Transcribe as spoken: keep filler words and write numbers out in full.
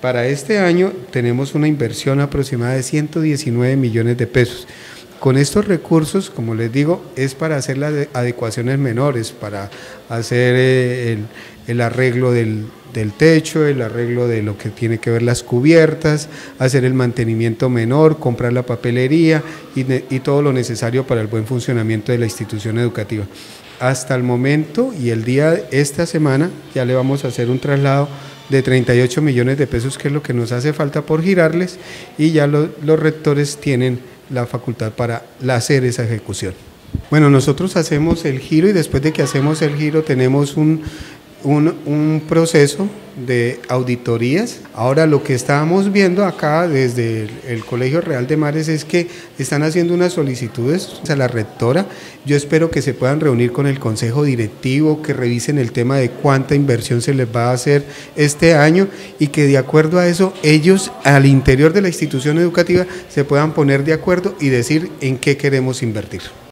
Para este año tenemos una inversión aproximada de ciento diecinueve millones de pesos. Con estos recursos, como les digo, es para hacer las adecuaciones menores, para hacer el, el arreglo del, del techo, el arreglo de lo que tiene que ver las cubiertas, hacer el mantenimiento menor, comprar la papelería y, y todo lo necesario para el buen funcionamiento de la institución educativa. Hasta el momento y el día de esta semana ya le vamos a hacer un traslado de treinta y ocho millones de pesos, que es lo que nos hace falta por girarles, y ya lo, los rectores tienen la facultad para hacer esa ejecución. Bueno, nosotros hacemos el giro y después de que hacemos el giro tenemos un, un, un proceso de auditorías. Ahora lo que estábamos viendo acá desde el, el Colegio Real de Mares es que están haciendo unas solicitudes a la rectora. Yo espero que se puedan reunir con el consejo directivo, que revisen el tema de cuánta inversión se les va a hacer este año y que de acuerdo a eso ellos al interior de la institución educativa se puedan poner de acuerdo y decir en qué queremos invertir.